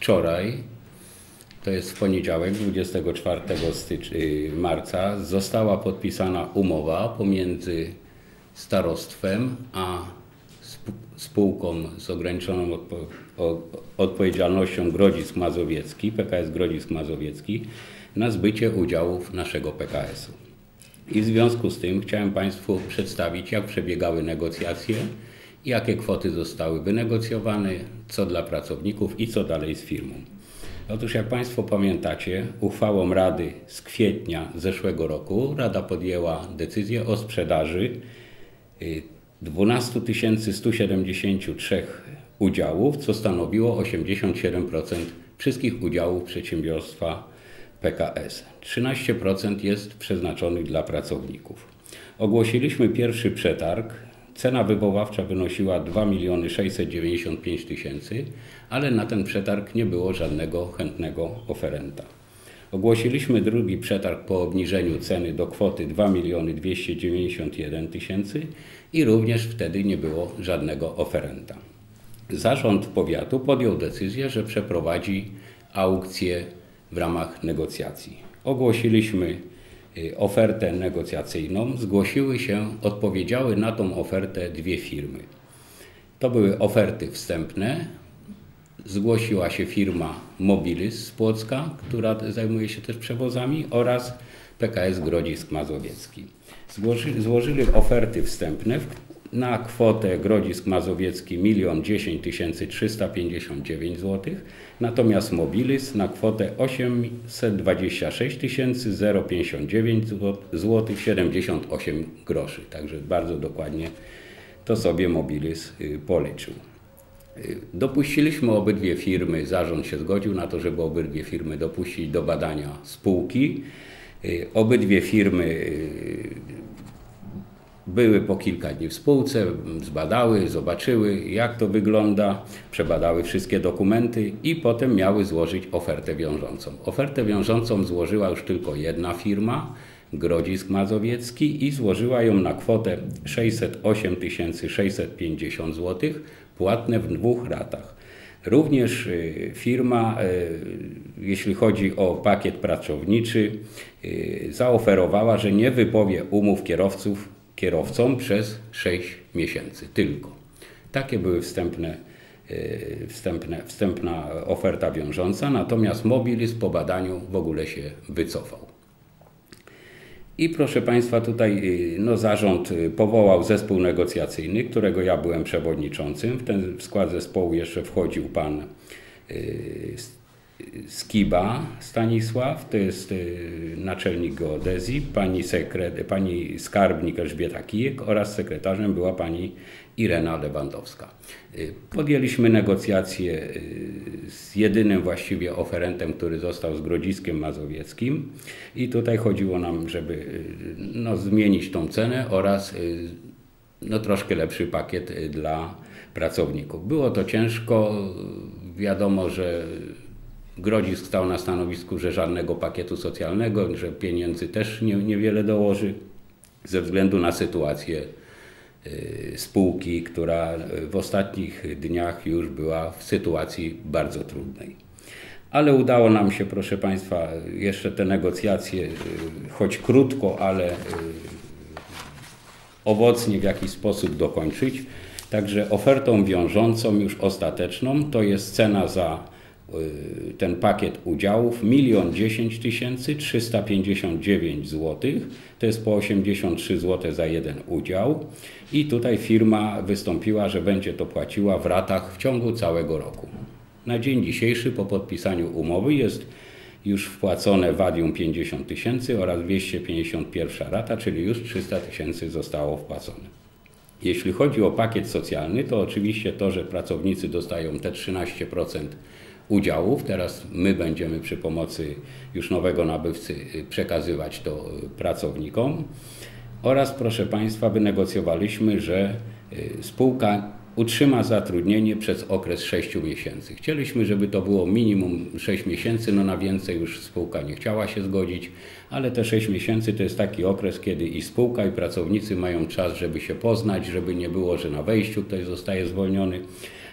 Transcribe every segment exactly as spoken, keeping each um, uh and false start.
wczoraj, to jest w poniedziałek, dwudziestego czwartego marca, została podpisana umowa pomiędzy starostwem a spółką z ograniczoną odpo odpowiedzialnością Grodzisk Mazowiecki, P K S Grodzisk Mazowiecki, na zbycie udziałów naszego P K S-u. I w związku z tym chciałem Państwu przedstawić, jak przebiegały negocjacje, jakie kwoty zostały wynegocjowane, co dla pracowników i co dalej z firmą. Otóż jak Państwo pamiętacie, uchwałą Rady z kwietnia zeszłego roku Rada podjęła decyzję o sprzedaży dwanaście tysięcy sto siedemdziesiąt trzy udziałów, co stanowiło osiemdziesiąt siedem procent wszystkich udziałów przedsiębiorstwa P K S. trzynaście procent jest przeznaczonych dla pracowników. Ogłosiliśmy pierwszy przetarg. Cena wywoławcza wynosiła dwa miliony sześćset dziewięćdziesiąt pięć tysięcy, ale na ten przetarg nie było żadnego chętnego oferenta. Ogłosiliśmy drugi przetarg po obniżeniu ceny do kwoty dwa miliony dwieście dziewięćdziesiąt jeden tysięcy i również wtedy nie było żadnego oferenta. Zarząd powiatu podjął decyzję, że przeprowadzi aukcję w ramach negocjacji. Ogłosiliśmy ofertę negocjacyjną, zgłosiły się, odpowiedziały na tą ofertę dwie firmy. To były oferty wstępne. Zgłosiła się firma Mobilis z Płocka, która zajmuje się też przewozami, oraz P K S Grodzisk Mazowiecki. Złożyli, złożyli oferty wstępne na kwotę Grodzisk Mazowiecki milion dziesięć tysięcy trzysta pięćdziesiąt dziewięć złotych, natomiast Mobilis na kwotę osiemset dwadzieścia sześć tysięcy pięćdziesiąt dziewięć złotych siedemdziesiąt osiem groszy. Także bardzo dokładnie to sobie Mobilis policzył. Dopuściliśmy obydwie firmy, zarząd się zgodził na to, żeby obydwie firmy dopuścić do badania spółki. Obydwie firmy były po kilka dni w spółce, zbadały, zobaczyły, jak to wygląda, przebadały wszystkie dokumenty i potem miały złożyć ofertę wiążącą. Ofertę wiążącą złożyła już tylko jedna firma, Grodzisk Mazowiecki, i złożyła ją na kwotę sześćset osiem tysięcy sześćset pięćdziesiąt złotych, płatne w dwóch ratach. Również firma, jeśli chodzi o pakiet pracowniczy, zaoferowała, że nie wypowie umów kierowców kierowcom przez sześć miesięcy tylko. Takie były wstępne, wstępne, wstępna oferta wiążąca, natomiast Mobilis po badaniu w ogóle się wycofał. I proszę Państwa, tutaj no, zarząd powołał zespół negocjacyjny, którego ja byłem przewodniczącym. W ten skład zespołu jeszcze wchodził pan Skiba Stanisław, to jest naczelnik geodezji, pani, sekret, pani skarbnik Elżbieta Kijek oraz sekretarzem była pani Irena Lewandowska. Podjęliśmy negocjacje z jedynym właściwie oferentem, który został z Grodziskiem Mazowieckim, i tutaj chodziło nam, żeby no, zmienić tą cenę oraz no, troszkę lepszy pakiet dla pracowników. Było to ciężko, wiadomo, że Grodzisk stał na stanowisku, że żadnego pakietu socjalnego, że pieniędzy też nie, niewiele dołoży ze względu na sytuację spółki, która w ostatnich dniach już była w sytuacji bardzo trudnej. Ale udało nam się, proszę Państwa, jeszcze te negocjacje, choć krótko, ale owocnie w jakiś sposób dokończyć. Także ofertą wiążącą już ostateczną to jest cena za ten pakiet udziałów milion dziesięć tysięcy trzysta pięćdziesiąt dziewięć złotych, to jest po osiemdziesiąt trzy złote za jeden udział, i tutaj firma wystąpiła, że będzie to płaciła w ratach w ciągu całego roku. Na dzień dzisiejszy po podpisaniu umowy jest już wpłacone wadium pięćdziesiąt tysięcy oraz dwieście pięćdziesiąt jedna rata, czyli już trzysta tysięcy zostało wpłacone. Jeśli chodzi o pakiet socjalny, to oczywiście to, że pracownicy dostają te trzynaście procent udziałów. Teraz my będziemy przy pomocy już nowego nabywcy przekazywać to pracownikom. Oraz, proszę Państwa, wynegocjowaliśmy, że spółka utrzyma zatrudnienie przez okres sześciu miesięcy. Chcieliśmy, żeby to było minimum sześć miesięcy, no na więcej już spółka nie chciała się zgodzić, ale te sześć miesięcy to jest taki okres, kiedy i spółka, i pracownicy mają czas, żeby się poznać, żeby nie było, że na wejściu ktoś zostaje zwolniony.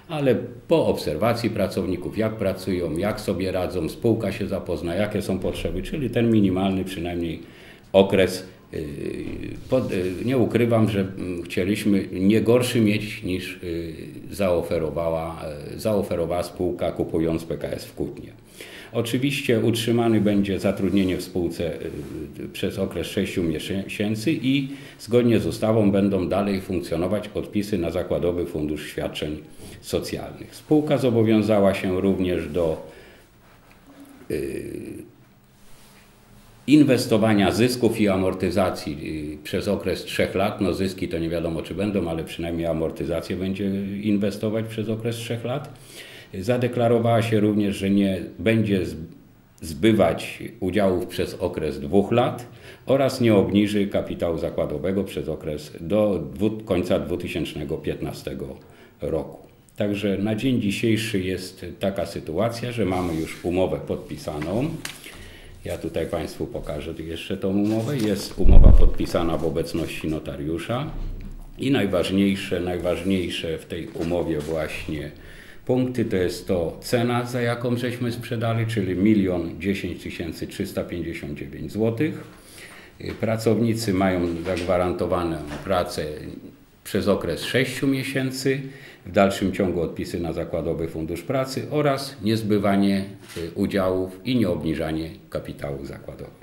ale po obserwacji pracowników, jak pracują, jak sobie radzą, spółka się zapozna, jakie są potrzeby, czyli ten minimalny przynajmniej okres. Nie ukrywam, że chcieliśmy nie gorszy mieć niż zaoferowała, zaoferowała spółka, kupując P K S w Kutnie. Oczywiście utrzymany będzie zatrudnienie w spółce przez okres sześciu miesięcy i zgodnie z ustawą będą dalej funkcjonować odpisy na Zakładowy Fundusz Świadczeń Socjalnych. Spółka zobowiązała się również do inwestowania zysków i amortyzacji przez okres trzech lat. No zyski to nie wiadomo, czy będą, ale przynajmniej amortyzację będzie inwestować przez okres trzech lat. Zadeklarowała się również, że nie będzie zbywać udziałów przez okres dwóch lat oraz nie obniży kapitału zakładowego przez okres do końca dwa tysiące piętnastego roku. Także na dzień dzisiejszy jest taka sytuacja, że mamy już umowę podpisaną. Ja tutaj Państwu pokażę jeszcze tą umowę. Jest umowa podpisana w obecności notariusza i najważniejsze, najważniejsze w tej umowie właśnie punkty to jest to cena, za jaką żeśmy sprzedali, czyli milion dziesięć tysięcy trzysta pięćdziesiąt dziewięć złotych. Pracownicy mają zagwarantowaną pracę przez okres sześciu miesięcy, w dalszym ciągu odpisy na Zakładowy Fundusz Pracy oraz niezbywanie udziałów i nieobniżanie kapitału zakładowego.